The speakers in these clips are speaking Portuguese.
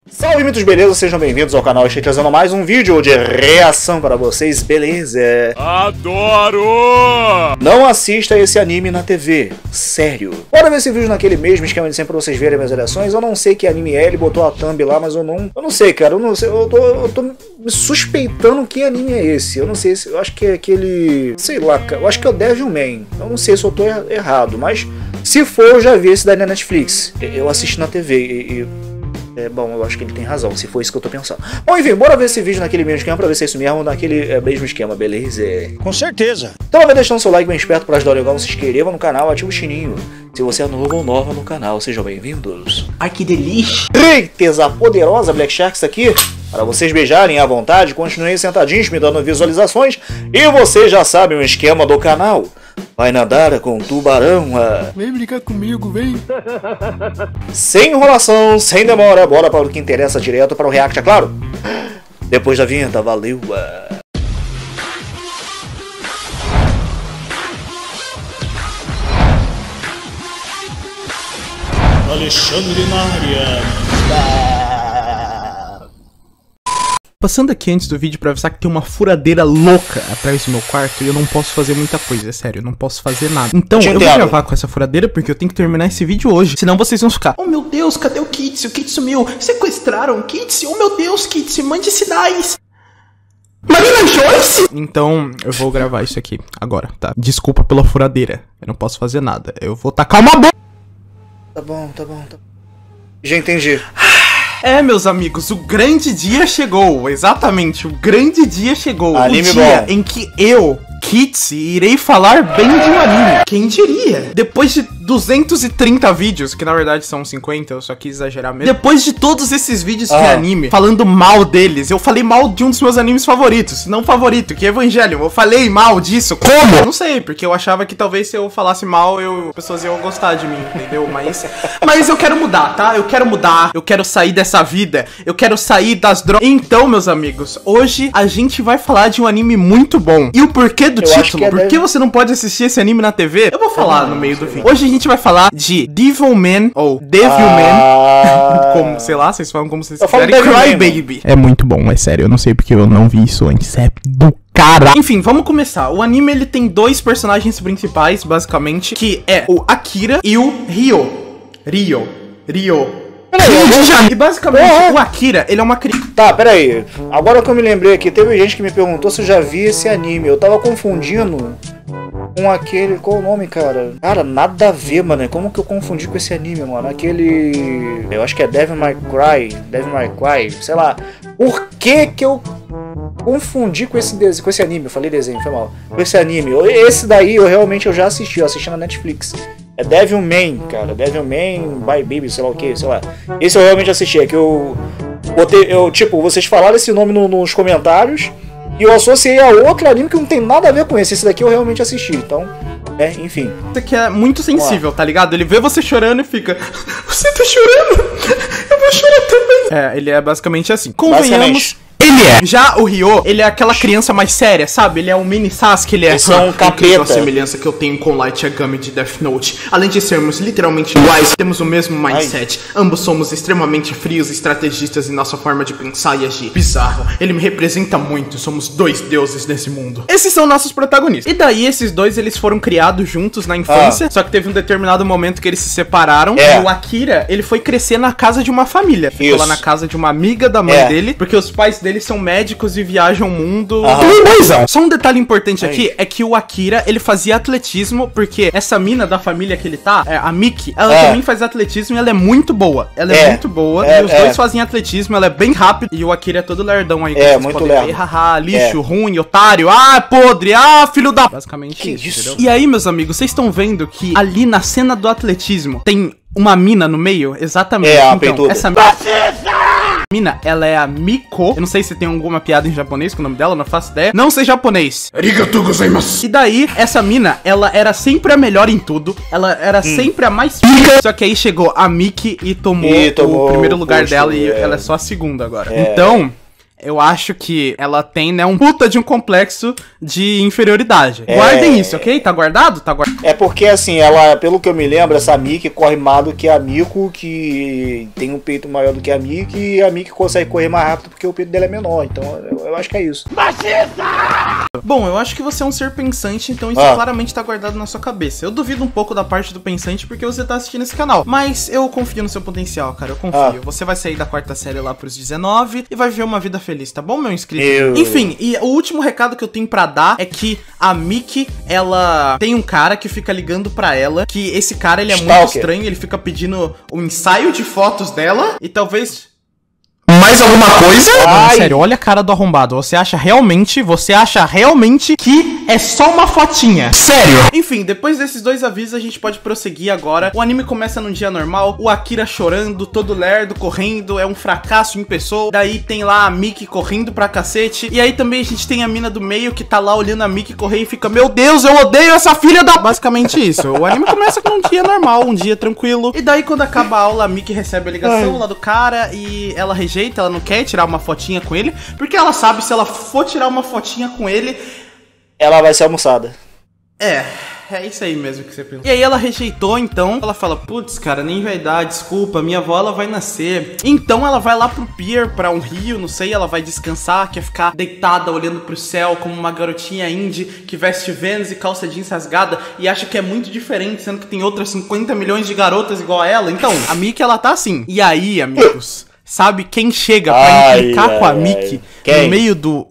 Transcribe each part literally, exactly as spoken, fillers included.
Salve, mitos, beleza? Sejam bem-vindos ao canal. Estou trazendo mais um vídeo de reação para vocês, beleza? Adoro! Não assista esse anime na T V, sério. Bora ver esse vídeo naquele mesmo esquema de sempre pra vocês verem minhas reações. Eu não sei que anime é, ele botou a thumb lá, mas eu não... Eu não sei, cara, eu não sei, eu tô, eu tô me suspeitando que anime é esse. Eu não sei, se, eu acho que é aquele... Sei lá, eu acho que é o Devilman. Eu não sei se eu tô er errado, mas se for, eu já vi esse daí na Netflix. Eu assisti na T V e... e... É, bom, eu acho que ele tem razão, se for isso que eu tô pensando. Bom, enfim, bora ver esse vídeo naquele mesmo esquema, pra ver se é isso mesmo, naquele é, mesmo esquema, beleza? Com certeza. Então vai deixando seu like bem esperto pra ajudar o legal, se inscreva no canal, ativa o sininho. Se você é novo ou nova no canal, sejam bem-vindos. Ai, que delícia. Eita, a poderosa Black Sharks aqui, para vocês beijarem à vontade, continuem sentadinhos me dando visualizações. E vocês já sabem o esquema do canal. Vai nadar com tubarão. Ah. Vem brincar comigo, vem. Sem enrolação, sem demora, bora para o que interessa direto para o react, é claro. Depois da vinheta, valeu. Ah. Alexandre na área. Passando aqui antes do vídeo pra avisar que tem uma furadeira louca atrás do meu quarto e eu não posso fazer muita coisa, é sério, eu não posso fazer nada. Então eu vou gravar com essa furadeira porque eu tenho que terminar esse vídeo hoje, senão vocês vão ficar: oh meu Deus, cadê o Kitsy? O Kitsy sumiu, sequestraram o Kitsy, oh meu Deus, Kitsy, mande sinais. Marina Joyce! Então eu vou gravar isso aqui agora, tá? Desculpa pela furadeira, eu não posso fazer nada, eu vou tacar uma bomba. Tá bom, tá bom, tá bom. Já entendi. É, meus amigos, o grande dia chegou, exatamente, o grande dia chegou. Anime o dia bom. em que eu, Kitsy, irei falar bem de um anime. Quem diria? Depois de duzentos e trinta vídeos, que na verdade são cinquenta, eu só quis exagerar mesmo. Depois de todos esses vídeos ah. de anime, falando mal deles, eu falei mal de um dos meus animes favoritos. Não favorito, que é Evangelion. Eu falei mal disso. Como? Não sei, porque eu achava que talvez se eu falasse mal, eu, pessoas iam gostar de mim, entendeu? Mas, mas eu quero mudar, tá? Eu quero mudar, eu quero sair dessa vida, eu quero sair das drogas. Então, meus amigos, hoje a gente vai falar de um anime muito bom. E o porquê do eu título? É Por que você não pode assistir esse anime na T V? Eu vou falar ah, no meio do vídeo. Hoje a gente vai falar de Devilman, ou Devilman, ah. como, sei lá, vocês falam como vocês quiserem, Cry Baby. É muito bom, é sério, eu não sei porque eu não vi isso antes, é do cara. Enfim, vamos começar. O anime, ele tem dois personagens principais, basicamente, que é o Akira e o Ryo. Ryo. Ryo. E basicamente, é. o Akira, ele é uma criança. Tá, peraí. Agora que eu me lembrei aqui, teve gente que me perguntou se eu já vi esse anime. Eu tava confundindo com aquele... Qual o nome, cara? Cara, nada a ver, mano. Como que eu confundi com esse anime, mano? Aquele... Eu acho que é Devil May Cry. Devil May Cry, sei lá. Por que que eu confundi com esse, com esse anime? Eu falei desenho, foi mal. Com esse anime. Esse daí eu realmente eu já assisti. Eu assisti na Netflix. É Devilman, cara. Devilman by Baby, sei lá o que, sei lá. Esse eu realmente assisti. É que eu botei, eu, tipo, vocês falaram esse nome no, nos comentários e eu associei a outro anime que não tem nada a ver com esse. Esse daqui eu realmente assisti, então, é, enfim. Isso aqui é muito sensível, tá ligado? Ele vê você chorando e fica: você tá chorando? Eu vou chorar também. É, ele é basicamente assim. Convenhamos. Ele é. Já o Ryo, ele é aquela criança mais séria, sabe? Ele é um mini Sasuke, ele é... Esse é um capeta. A semelhança que eu tenho com Light Yagami de Death Note. Além de sermos literalmente iguais, temos o mesmo mindset. Ai. Ambos somos extremamente frios e estrategistas em nossa forma de pensar e agir. Bizarro. Ele me representa muito. Somos dois deuses nesse mundo. Esses são nossos protagonistas. E daí, esses dois, eles foram criados juntos na infância. Ah. Só que teve um determinado momento que eles se separaram. É. E o Akira, ele foi crescer na casa de uma família. Ficou Isso. lá na casa de uma amiga da mãe é. dele. Porque os pais dele são médicos e viajam o mundo. Uhum. Só um detalhe importante Aí. aqui é que o Akira, ele fazia atletismo, porque essa mina da família que ele tá, a Miki, ela é. também faz atletismo e ela é muito boa. Ela é, é. muito boa. É, e os é. dois fazem atletismo, ela é bem rápida. E o Akira é todo lerdão aí. É, muito lerdo. Haha, lixo, é. ruim, otário, ah, podre, ah, filho da... Basicamente que isso, isso? E aí, meus amigos, vocês estão vendo que ali na cena do atletismo tem uma mina no meio? Exatamente. É, a então, essa mina, ela é a Miko. Eu não sei se tem alguma piada em japonês com o nome dela, não faço ideia. Não sei japonês. Arigatou gozaimasu. E daí, essa mina, ela era sempre a melhor em tudo. Ela era hum. sempre a mais pica. Só que aí chegou a Miki e tomou, e tomou o primeiro lugar posto, dela e é. ela é só a segunda agora. É. Então... eu acho que ela tem, né, um puta de um complexo de inferioridade. É... Guardem isso, ok? Tá guardado? Tá guardado. É porque, assim, ela, pelo que eu me lembro, essa Miki corre mais do que a Miko, que tem um peito maior do que a Miki, e a Miki consegue correr mais rápido porque o peito dela é menor. Então, eu, eu acho que é isso. Bom, eu acho que você é um ser pensante, então isso ah. claramente tá guardado na sua cabeça. Eu duvido um pouco da parte do pensante porque você tá assistindo esse canal, mas eu confio no seu potencial, cara, eu confio. Ah. Você vai sair da quarta série lá pros dezenove e vai viver uma vida feliz, tá bom, meu inscrito? Eu... Enfim, e o último recado que eu tenho pra dar é que a Miki, ela tem um cara que fica ligando pra ela, que esse cara, ele é Stalker. muito estranho, ele fica pedindo o ensaio de fotos dela e talvez... Mais alguma coisa? Mano, sério, olha a cara do arrombado. Você acha realmente, você acha realmente que é só uma fotinha? Sério? Enfim, depois desses dois avisos, a gente pode prosseguir agora. O anime começa num dia normal, o Akira chorando, todo lerdo, correndo, é um fracasso em pessoa. Daí tem lá a Miki correndo pra cacete. E aí também a gente tem a mina do meio que tá lá olhando a Miki correr e fica, meu Deus, eu odeio essa filha da... Basicamente isso. O anime começa com um dia normal, um dia tranquilo. E daí quando acaba a aula, a Miki recebe a ligação Ai. lá do cara e ela rejeita. Ela não quer tirar uma fotinha com ele, porque ela sabe se ela for tirar uma fotinha com ele, ela vai ser almoçada. É, é isso aí mesmo que você pensou. E aí ela rejeitou, então ela fala, putz, cara, nem vai dar, desculpa, minha avó ela vai nascer. Então ela vai lá pro pier, pra um rio, não sei, ela vai descansar, quer ficar deitada olhando pro céu como uma garotinha indie que veste Vans e calça jeans rasgada e acha que é muito diferente, sendo que tem outras cinquenta milhões de garotas igual a ela. Então, a Miki, ela tá assim. E aí, amigos... Sabe quem chega pra ai, implicar ai, com a Miki no meio do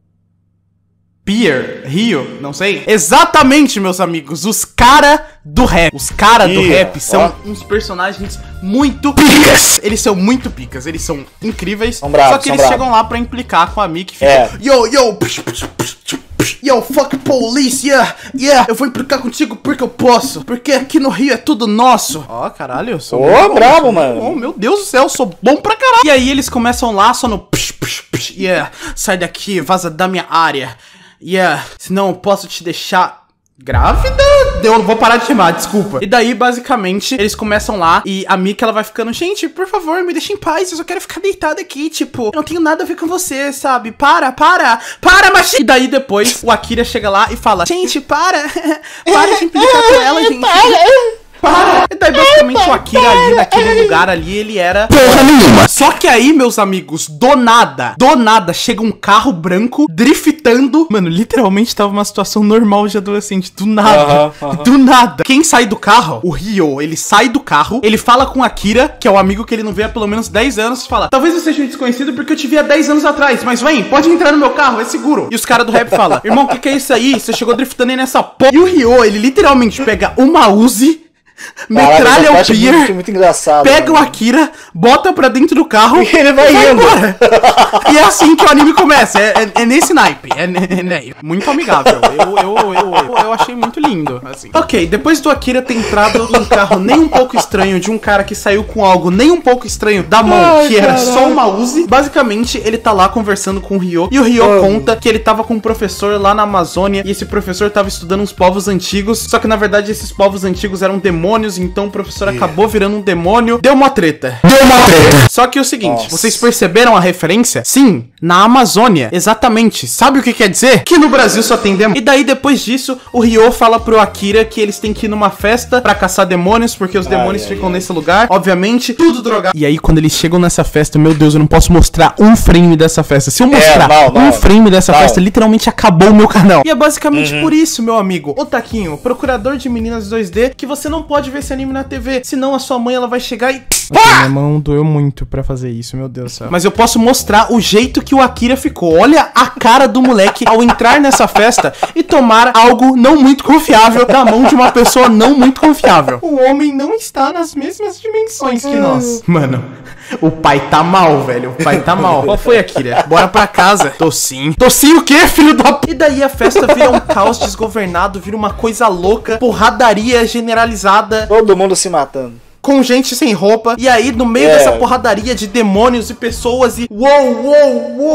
pier, rio, não sei? Exatamente, meus amigos, os cara do rap. Os cara do rap são oh. uns personagens muito picas. Eles são muito picas, eles são incríveis. São bravos, só que eles bravos. chegam lá pra implicar com a Miki. Fica, é. Yo, yo, psh, psh, psh, psh. Yo, fuck police, yeah, yeah, eu vou implicar contigo porque eu posso, porque aqui no Rio é tudo nosso. Ó, oh, caralho, eu sou... Ô, oh, bravo, mano. Oh, meu Deus do céu, eu sou bom pra caralho. E aí eles começam lá só no psh, psh, psh, yeah, sai daqui, vaza da minha área, yeah, senão eu posso te deixar... Grávida? Eu vou parar de chamar, desculpa. E daí, basicamente, eles começam lá e a Miki, ela vai ficando, gente, por favor, me deixa em paz, eu só quero ficar deitada aqui, tipo, eu não tenho nada a ver com você, sabe? Para, para, para, mas... E daí, depois, o Akira chega lá e fala, gente, para, para de implicar com ela, gente. Para! E daí basicamente o Akira ali, naquele lugar ali, ele era porra nenhuma. Só que aí, meus amigos, do nada, do nada, chega um carro branco driftando. Mano, literalmente tava uma situação normal de adolescente. Do nada, uhum, uhum. do nada. Quem sai do carro? O Ryo, ele sai do carro, ele fala com o Akira, que é o amigo que ele não vê há pelo menos dez anos, e fala, talvez eu seja um desconhecido porque eu te vi há dez anos atrás, mas vem, pode entrar no meu carro, é seguro. E os caras do rap falam, irmão, o que que é isso aí? Você chegou driftando aí nessa porra. E o Ryo, ele literalmente pega uma Uzi, metralha o pier, muito, muito engraçado, pega mano. o Akira, bota pra dentro do carro e ele vai, vai indo. E é assim que o anime começa. É, é, é nesse naipe. É, é, é muito amigável. Eu, eu, eu, eu, eu achei muito lindo. Assim. Ok, depois do Akira ter entrado em um carro nem um pouco estranho de um cara que saiu com algo nem um pouco estranho da mão, ai, que era caralho. só uma Uzi, basicamente ele tá lá conversando com o Ryo. E o Ryo oh. conta que ele tava com um professor lá na Amazônia e esse professor tava estudando uns povos antigos. Só que na verdade esses povos antigos eram demônios. Então o professor yeah. acabou virando um demônio. Deu uma treta. Deu uma treta. Só que é o seguinte, Nossa. vocês perceberam a referência? Sim, na Amazônia. Exatamente. Sabe o que quer dizer? Que no Brasil só tem demônio. E daí depois disso, o Ryo fala pro Akira que eles têm que ir numa festa pra caçar demônios, porque os demônios ai, ficam ai, nesse ai. lugar. Obviamente, tudo drogado. E aí quando eles chegam nessa festa, meu Deus, eu não posso mostrar um frame dessa festa. Se eu mostrar é, não, um não. frame dessa não. festa, literalmente acabou o meu canal. E é basicamente uhum. por isso, meu amigo, o Taquinho, procurador de meninas dois D, que você não pode ver esse anime na T V, senão a sua mãe ela vai chegar e... Okay, minha mão doeu muito pra fazer isso, meu Deus do céu. Mas eu posso mostrar o jeito que o Akira ficou. Olha a cara do moleque ao entrar nessa festa e tomar algo não muito confiável da mão de uma pessoa não muito confiável. O homem não está nas mesmas dimensões que nós. Mano, o pai tá mal, velho. O pai tá mal. Qual foi, Akira? Bora pra casa. Tô sim. Tô sim o quê, filho da p... E daí a festa vira um caos desgovernado, vira uma coisa louca, porradaria generalizada. Todo mundo se matando. Com gente sem roupa, e aí no meio é. dessa porradaria de demônios e pessoas e uou, uou, uou,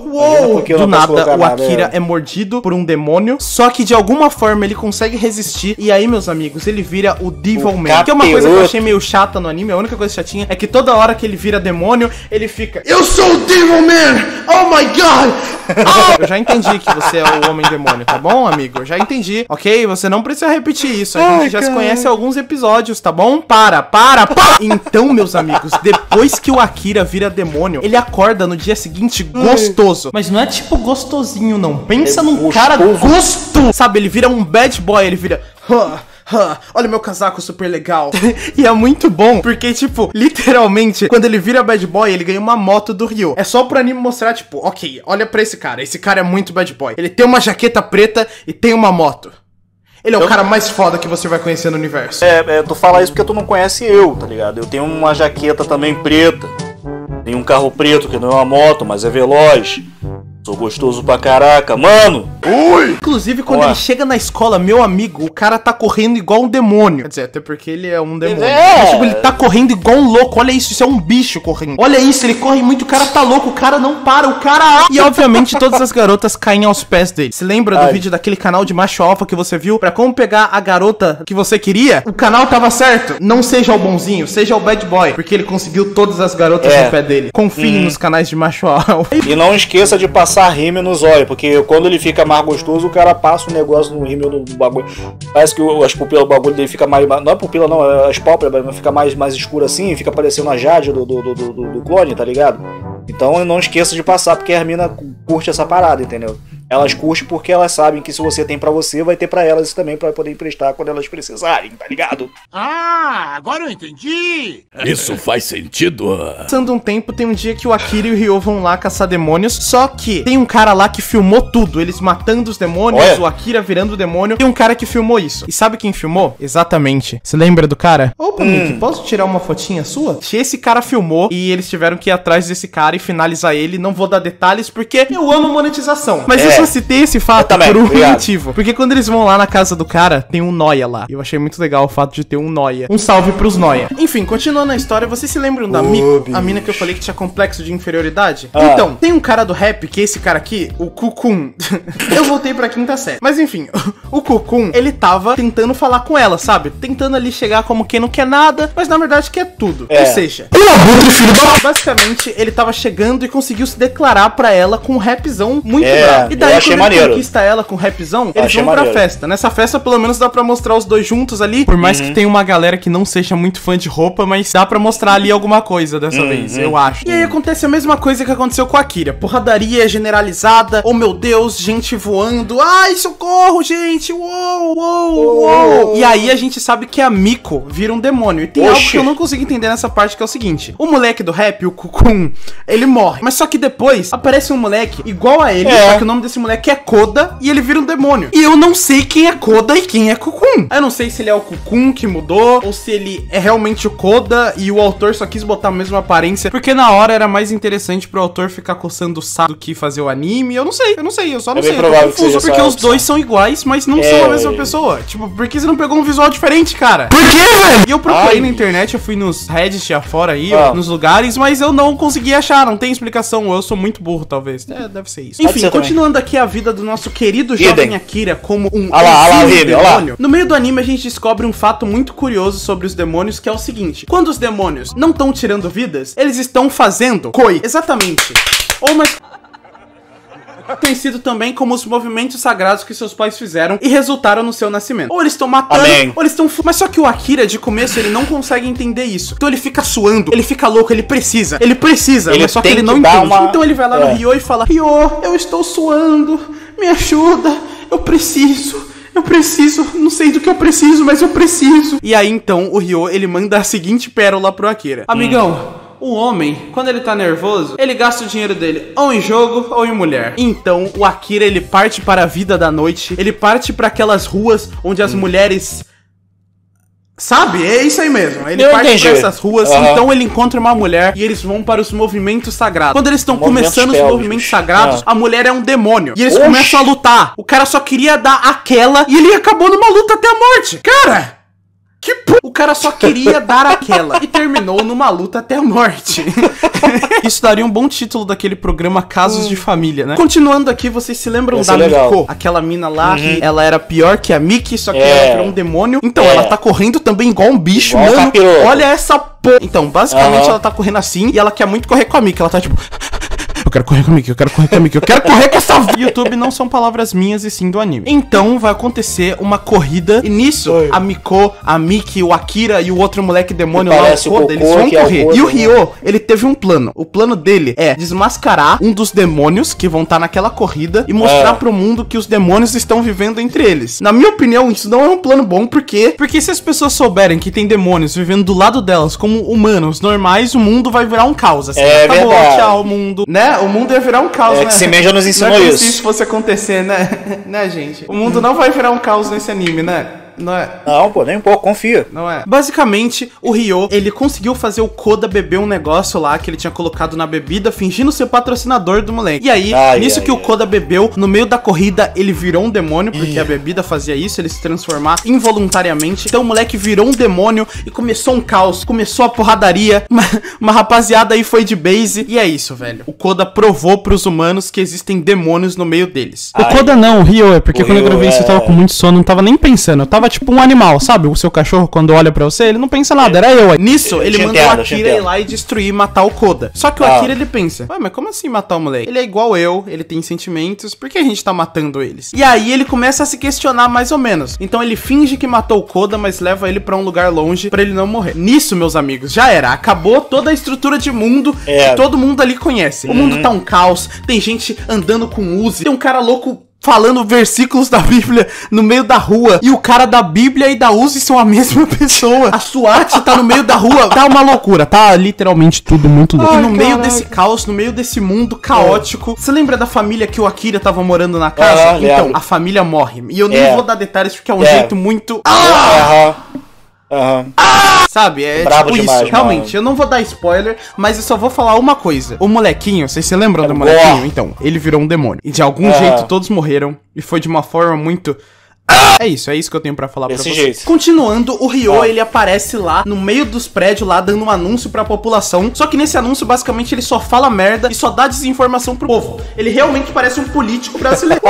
Uou! Do nada, o Akira é mordido por um demônio, só que de alguma forma ele consegue resistir, e aí, meus amigos, ele vira o Devil Man. Que é uma coisa que eu achei meio chata no anime, a única coisa chatinha é que toda hora que ele vira demônio, ele fica: eu sou o Devil Man! Oh my god! Oh! Eu já entendi que você é o homem demônio, tá bom, amigo? Eu já entendi, ok? Você não precisa repetir isso, a gente Ai, já cara. se conhece há alguns episódios, tá bom? Para, para, para! Então, meus amigos, depois que o Akira vira demônio, ele acorda no dia seguinte gostoso. Mas não é tipo gostosinho, não. Pensa é num gostoso. cara gostoso. Sabe, ele vira um bad boy, ele vira... Huh. Huh, olha meu casaco super legal. E é muito bom, porque, tipo, literalmente, quando ele vira bad boy, ele ganha uma moto do Ryo. É só pro anime mostrar, tipo, ok, olha pra esse cara. Esse cara é muito bad boy. Ele tem uma jaqueta preta e tem uma moto. Ele é eu... o cara mais foda que você vai conhecer no universo. É, é, tu fala isso porque tu não conhece eu, tá ligado? Eu tenho uma jaqueta também preta. Tenho um carro preto que não é uma moto, mas é veloz. Sou gostoso pra caraca, mano! Ui! Inclusive, quando Ué. ele chega na escola, meu amigo, o cara tá correndo igual um demônio. Quer dizer, até porque ele é um demônio. É. Mas, tipo, ele tá correndo igual um louco. Olha isso, isso é um bicho correndo. Olha isso, ele corre muito, o cara tá louco, o cara não para, o cara... E, obviamente, todas as garotas caem aos pés dele. Se lembra do Ai. vídeo daquele canal de macho alfa que você viu? Pra como pegar a garota que você queria? O canal tava certo. Não seja o bonzinho, seja o bad boy. Porque ele conseguiu todas as garotas é. no pé dele. Confie hum. nos canais de macho alfa. E não esqueça de passar rímel nos olhos, porque quando ele fica mais gostoso, o cara passa o negócio no rímel no bagulho. Parece que as pupilas, o bagulho dele fica mais... Não é pupila não, é as pálpebras, fica mais, mais escuro assim, fica parecendo a Jade do, do, do, do, do clone, tá ligado? Então não esqueça de passar, porque a mina curte essa parada, entendeu? Elas curtem porque elas sabem que se você tem pra você, vai ter pra elas também, pra poder emprestar quando elas precisarem, tá ligado? Ah, agora eu entendi! Isso faz sentido. Passando um tempo, tem um dia que o Akira e o Ryo vão lá caçar demônios, só que tem um cara lá que filmou tudo, eles matando os demônios, Olha. o Akira virando o demônio, tem um cara que filmou isso. E sabe quem filmou? Exatamente. Você lembra do cara? Opa, hum. Nick, posso tirar uma fotinha sua? Esse cara filmou e eles tiveram que ir atrás desse cara e finalizar ele. Não vou dar detalhes porque eu amo monetização. Mas é. eu só citei esse fato por um obrigado. motivo. Porque quando eles vão lá na casa do cara, tem um noia lá. Eu achei muito legal o fato de ter um noia. Um salve pros noia. Enfim, continuando a história, vocês se lembram da Miko? A mina que eu falei que tinha complexo de inferioridade? Ah. Então, tem um cara do rap, que é esse cara aqui, o Kukun. Eu voltei pra quinta série. Mas enfim, o Kukun, ele tava tentando falar com ela, sabe? Tentando ali chegar como quem não quer nada, mas na verdade quer tudo. É. Ou seja, basicamente, ele tava chegando e conseguiu se declarar pra ela com um rapzão muito é, bravo. E daí, quando ele maneiro. conquista ela com rapzão, eles achei vão pra maneiro. festa. Nessa festa, pelo menos, dá pra mostrar os dois juntos ali. Por mais uhum. que tenha uma galera que não seja muito fã de roupa, mas dá pra mostrar ali alguma coisa dessa uhum. vez, eu acho. E aí acontece a mesma coisa que aconteceu com a Akira. Porradaria generalizada. Oh, meu Deus, gente voando. Ai, socorro, gente. Uou, uou, uou. E aí a gente sabe que a Miko vira um demônio. E tem Oxi. algo que eu não consigo entender nessa parte, que é o seguinte. O moleque do rap, o Kukun, ele morre. Mas só que depois aparece um moleque igual a ele, é. só que o nome desse moleque é Koda e ele vira um demônio. E eu não sei quem é Koda e quem é Kukun. Eu não sei se ele é o Kukun que mudou ou se ele é realmente o Koda e o autor só quis botar a mesma aparência, porque na hora era mais interessante pro autor ficar coçando o saco do que fazer o anime. Eu não sei, eu não sei, eu só não é sei. Eu tô confuso porque os dois são iguais, mas não é. são a mesma pessoa. Tipo, por que você não pegou um visual diferente, cara? Por quê, velho? E eu procurei Ai. na internet, eu fui nos Reddit afora aí, ah. nos lugares, mas eu não consegui achar, não tem explicação. Eu sou muito burro, talvez. É, deve ser isso. Enfim, continuando aqui a vida do nosso querido jovem Akira como um olha lá, olha lá, demônio. No meio do anime a gente descobre um fato muito curioso sobre os demônios, que é o seguinte: quando os demônios não estão tirando vidas, eles estão fazendo koi. Exatamente. Ou mais conhecido também como os movimentos sagrados que seus pais fizeram e resultaram no seu nascimento. Ou eles estão matando, Amém. ou eles estão... Mas só que o Akira, de começo, ele não consegue entender isso. Então ele fica suando, ele fica louco, ele precisa. Ele precisa, ele mas só que ele não entende. Uma... Então ele vai lá é. no Ryo e fala: Ryo, eu estou suando, me ajuda, eu preciso... Eu preciso, não sei do que eu preciso, mas eu preciso. E aí, então, o Ryo, ele manda a seguinte pérola pro Akira. Amigão, hum. o homem, quando ele tá nervoso, ele gasta o dinheiro dele ou em jogo ou em mulher. Então, o Akira, ele parte para a vida da noite. Ele parte para aquelas ruas onde as hum. mulheres... Sabe? É isso aí mesmo. Ele eu parte entendi. pra essas ruas, uhum. então ele encontra uma mulher e eles vão para os movimentos sagrados. Quando eles estão começando os movimentos sagrados, uhum. a mulher é um demônio. E eles Oxi. começam a lutar. O cara só queria dar aquela e ele acabou numa luta até a morte. Cara! Que p... O cara só queria dar aquela e terminou numa luta até a morte. Isso daria um bom título daquele programa Casos hum. de Família, né? Continuando aqui, vocês se lembram Esse da é Miko? Aquela mina lá, uhum. que ela era pior que a Miki, só que é. ela virou um demônio. Então, é. ela tá correndo também igual um bicho, igual mano. Olha essa p... Então, basicamente, uhum. ela tá correndo assim e ela quer muito correr com a Miki. Ela tá tipo... Eu quero correr com a Miki, eu quero correr com a Miki, eu quero correr com essa... YouTube não são palavras minhas e sim do anime. Então vai acontecer uma corrida e nisso Oi. a Miko, a Miki, o Akira e o outro moleque demônio lá, o Koda, eles vão correr. É o e o Ryo, ele teve um plano. O plano dele é desmascarar um dos demônios que vão estar naquela corrida e mostrar é. pro mundo que os demônios estão vivendo entre eles. Na minha opinião, isso não é um plano bom, por quê? Porque se as pessoas souberem que tem demônios vivendo do lado delas como humanos normais, o mundo vai virar um caos, assim. É Acabou, verdade. Tchau, mundo, né? O mundo ia virar um caos, é né? Que Semen já nos ensinou não é isso. Se isso fosse acontecer, né? né, gente? O mundo não vai virar um caos nesse anime, né? Não é? Não, pô, nem um pouco, confia. Não é? Basicamente, o Ryo, ele conseguiu fazer o Koda beber um negócio lá que ele tinha colocado na bebida, fingindo ser patrocinador do moleque. E aí, ai, nisso ai, que ai. o Koda bebeu, no meio da corrida, ele virou um demônio, porque Ih. a bebida fazia isso, ele se transformar involuntariamente. Então o moleque virou um demônio e começou um caos, começou a porradaria, uma, uma rapaziada aí foi de base, e é isso, velho. O Koda provou pros humanos que existem demônios no meio deles. Ai. O Koda não, o Ryo é, porque o quando Ryo eu gravei é... isso eu tava com muito sono, não tava nem pensando, eu tava tipo um animal, sabe? O seu cachorro quando olha pra você, ele não pensa nada, era eu aí. Nisso, eu ele mandou entendo, o Akira ir lá e destruir e matar o Koda. Só que o ah. Akira, ele pensa, ué, mas como assim matar o moleque? Ele é igual eu, ele tem sentimentos, por que a gente tá matando eles? E aí ele começa a se questionar mais ou menos. Então ele finge que matou o Koda, mas leva ele pra um lugar longe pra ele não morrer. Nisso, meus amigos, já era. Acabou toda a estrutura de mundo é. que todo mundo ali conhece. O uhum. mundo tá um caos, tem gente andando com Uzi, tem um cara louco falando versículos da Bíblia no meio da rua. E o cara da Bíblia e da Uzi são a mesma pessoa. A SWAT tá no meio da rua. Tá uma loucura. Tá literalmente tudo muito louco. Ai, e no caraca. meio desse caos, no meio desse mundo caótico, você lembra da família que o Akira tava morando na casa? Ah, então, a família morre. E eu nem é. vou dar detalhes porque é um é. jeito muito... Ah! Aham. Ah! Sabe, é Brabo tipo demais, isso. Realmente, mano. eu não vou dar spoiler, mas eu só vou falar uma coisa. O molequinho, vocês se lembram é do molequinho? Boa. Então, ele virou um demônio. E de algum é. jeito todos morreram. E foi de uma forma muito... É isso, é isso que eu tenho pra falar Desse pra vocês. Jeito. Continuando, o Ryo, ah. ele aparece lá no meio dos prédios lá, dando um anúncio pra população. Só que nesse anúncio, basicamente, ele só fala merda e só dá desinformação pro povo. Ele realmente parece um político brasileiro.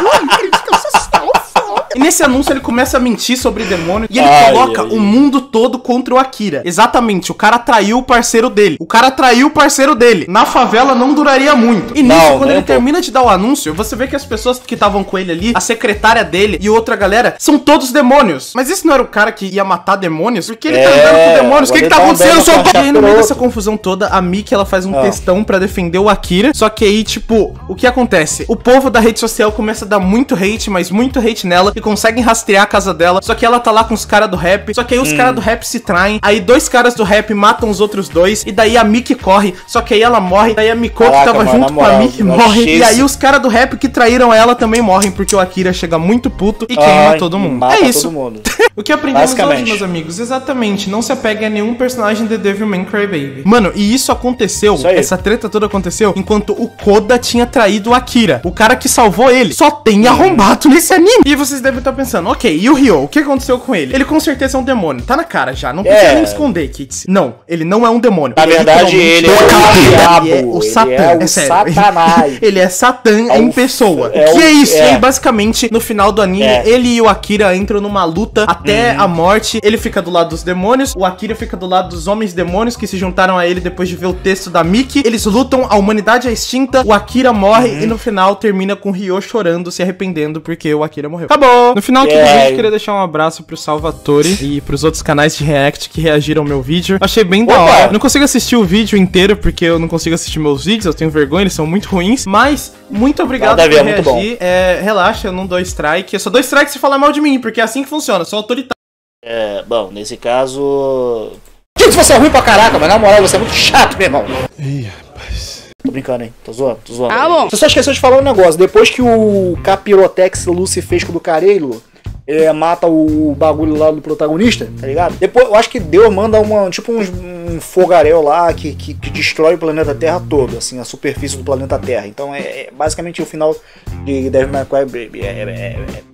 E nesse anúncio ele começa a mentir sobre demônio e ele ai, coloca ai, o mundo todo contra o Akira. Exatamente, o cara traiu o parceiro dele. O cara traiu o parceiro dele. Na favela não duraria muito. E nisso, não, quando ele termina tô... de dar o anúncio, você vê que as pessoas que estavam com ele ali, a secretária dele e outra galera, são todos demônios. Mas esse não era o cara que ia matar demônios? Porque ele é, tá andando com demônios. O que que tá acontecendo? Só... E aí no meio dessa confusão toda, a Miki, ela faz um ah. textão pra defender o Akira. Só que aí, tipo, o que acontece? O povo da rede social começa a dar muito hate, mas muito hate nela. E conseguem rastrear a casa dela, só que ela tá lá com os caras do rap, só que aí os hum. caras do rap se traem, aí dois caras do rap matam os outros dois, e daí a Miki corre, só que aí ela morre, daí a Miko Caraca, que tava mano, junto moral, com a Miki morre, e aí os caras do rap que traíram ela também morrem, porque o Akira chega muito puto e queima Ai, todo mundo. É isso. Todo mundo. O que aprendemos hoje, meus amigos? Exatamente, não se apegue a nenhum personagem de Devilman Crybaby. Mano, e isso aconteceu, isso essa treta toda aconteceu, enquanto o Koda tinha traído o Akira, o cara que salvou ele. Só tem arrombado nesse anime. E vocês devem estar pensando, ok, e o Ryo, o que aconteceu com ele? Ele com certeza é um demônio, tá na cara já, não precisa é. nem esconder, Kits. Não, ele não é um demônio. Na ele verdade, ele é o diabo, ele é o Satã, é, o é sério. Satanás. Ele é Satã é em pessoa. É o que é isso? É. E aí, basicamente, no final do anime, é. ele e o Akira entram numa luta até uhum. a morte. Ele fica do lado dos demônios, o Akira fica do lado dos homens demônios que se juntaram a ele depois de ver o texto da Miki. Eles lutam, a humanidade é extinta, o Akira morre uhum. e no final termina com o Ryo chorando, se arrependendo porque o Akira morreu. Acabou! No final aqui do vídeo, eu queria deixar um abraço pro Salvatore e pros outros canais de react que reagiram ao meu vídeo. Achei bem da hora. Eu não consigo assistir o vídeo inteiro porque eu não consigo assistir meus vídeos, eu tenho vergonha, eles são muito ruins. Mas, muito obrigado por reagir. Muito é, relaxa, eu não dou strike. Eu só dou strike se falar mal de mim, porque é assim que funciona, eu sou autoritário. É, bom, nesse caso... Gente, você é ruim pra caraca, mas na moral, você é muito chato, meu irmão. Ih, rapaz... Tô brincando, hein? Tô zoando, tô zoando. Ah, bom. Você só esqueceu de falar um negócio. Depois que o Capirotex Lucy fez com o do Careiro, é, mata o bagulho lá do protagonista, tá ligado? Depois, eu acho que Deus manda uma, tipo um, um fogaréu lá que, que, que destrói o planeta Terra todo, assim, a superfície do planeta Terra. Então é, é basicamente o final de Devil May Cry Baby. É, é, é,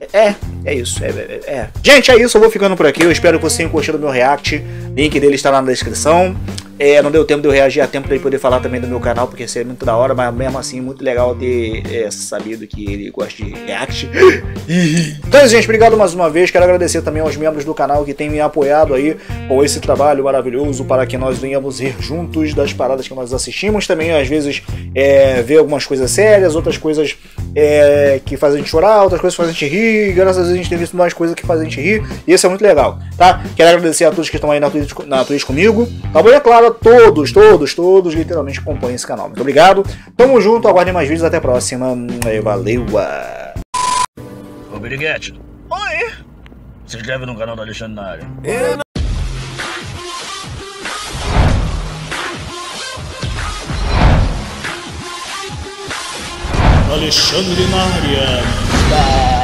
É, é isso. É, é, é. Gente, é isso. Eu vou ficando por aqui. Eu espero que vocês tenham curtido o meu react. Link dele está lá na descrição. É, não deu tempo de eu reagir a tempo para ele poder falar também do meu canal, porque seria muito da hora, mas mesmo assim, muito legal ter é, sabido que ele gosta de react. Então, gente, obrigado mais uma vez. Quero agradecer também aos membros do canal que têm me apoiado aí com esse trabalho maravilhoso para que nós venhamos rir juntos das paradas que nós assistimos. Também, às vezes, é, ver algumas coisas sérias, outras coisas é, que fazem a gente chorar, outras coisas que fazem a gente rir. Graças a Deus a gente tem visto mais coisas que fazem a gente rir. E isso é muito legal, tá? Quero agradecer a todos que estão aí na Twitch, na Twitch comigo. Tá bom? E é claro, todos, todos, todos literalmente acompanhem esse canal. Muito obrigado. Tamo junto, aguardem mais vídeos. Até a próxima. Valeu. Ô, Biriguete. Oi. Se inscreve no canal do Alexandre na área. Alexandre na área.